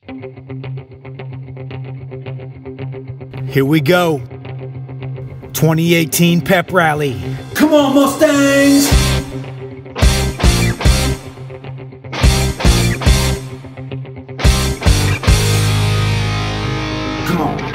Here we go. 2018 pep rally. Come on, Mustangs! Come on.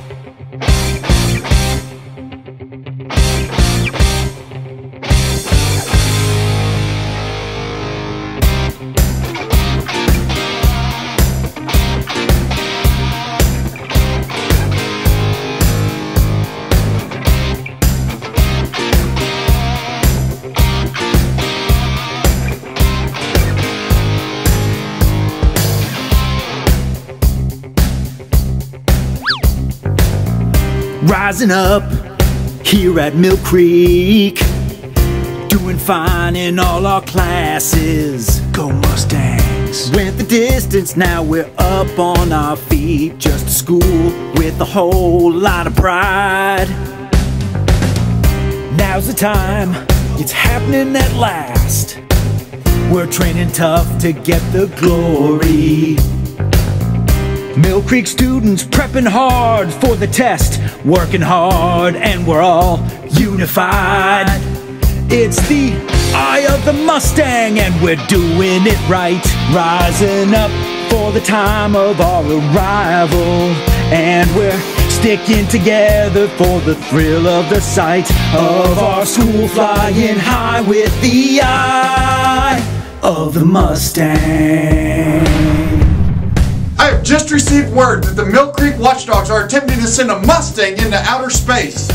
Rising up here at Mill Creek, doing fine in all our classes. Go Mustangs! Went the distance, now we're up on our feet. Just to school with a whole lot of pride. Now's the time, it's happening at last. We're training tough to get the glory. Mill Creek students prepping hard for the test, working hard and we're all unified. It's the eye of the Mustang and we're doing it right. Rising up for the time of our arrival, and we're sticking together for the thrill of the sight of our school flying high with the eye of the Mustang. I have just received word that the Mill Creek Watchdogs are attempting to send a Mustang into outer space.